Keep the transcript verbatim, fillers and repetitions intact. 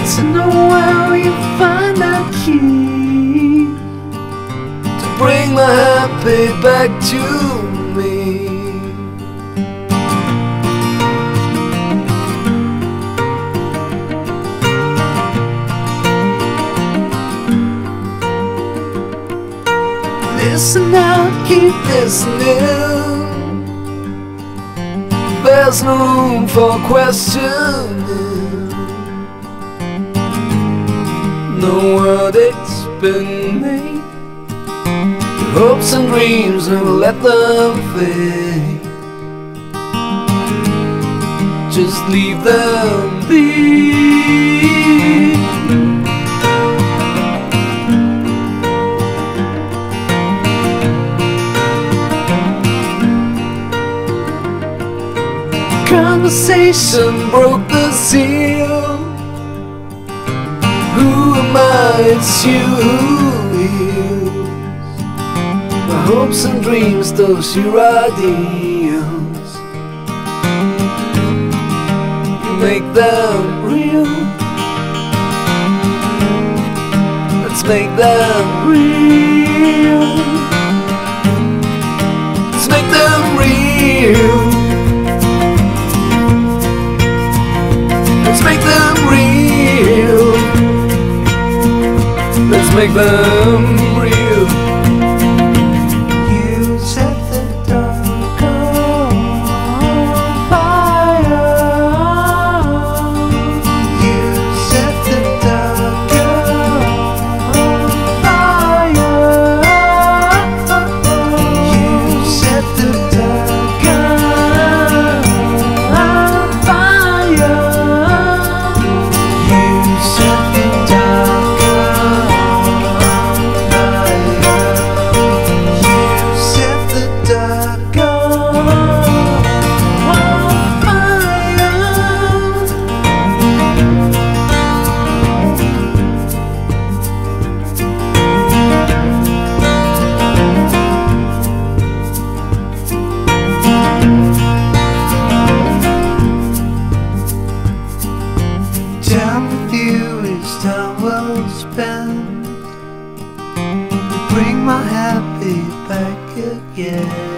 to know how you find that key to bring my happy back to me. Listen now, keep listening. There's no room for questioning. No verdict's been made. Your hopes and dreams, never let them fade. Just leave them be. Conversation broke the seal. Who am I? It's you who heals my hopes and dreams, those your ideals. You make them real. Let's make them real. Let's make them real. Let's make them real. Let's make them real. You set the dark on fire. You set the dark on fire. You set the dark on fire. You set the dark time with you is time well spent. You bring my happy back again.